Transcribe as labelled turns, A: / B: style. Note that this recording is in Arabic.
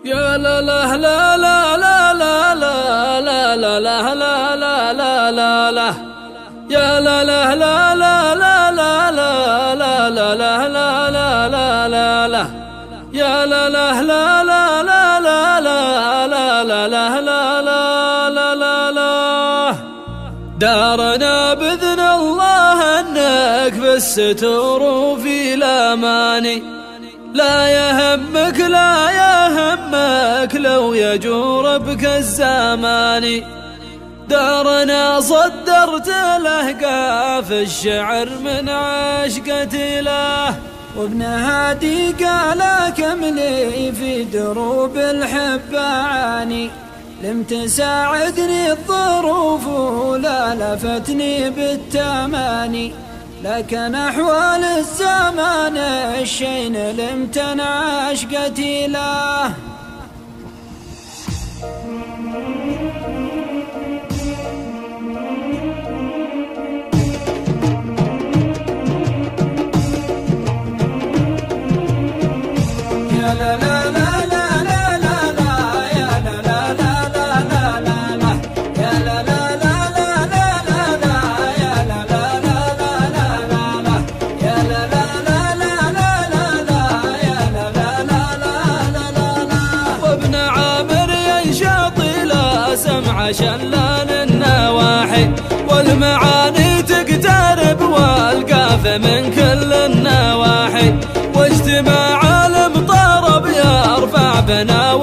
A: يا لا لا لا لا لا لا لا لا لا لا لا لا لا لا لا يا لا لا لا لا لا لا لا لا لا لا لا لا لا لا يا لا لا لا لا لا لا لا لا لا لا لا لا لا لا دارنا بإذن الله انك في الستور وفي الأماني لا يهمك لا يهمك لو يجور بك الزمان دارنا صدرت له قاف الشعر من عشقة له
B: وابن هادي قال كملي في دروب الحب عاني لم تساعدني الظروف ولا لفتني بالتماني لكن أحوال الزمان الشين لم تنع عشقتي له يا لا لا لا لا لا لا لا يا لا لا لا لا لا لا يا لا لا لا لا لا لا يا لا لا لا لا لا يا لا لا لا لا لا لا يا لا لا لا لا لا
A: وابن عامر ينشط لا سمع شلان النواحي والمعاني تقترب والقاف من كل النواحي واجتماع الامطار بيرفع بنا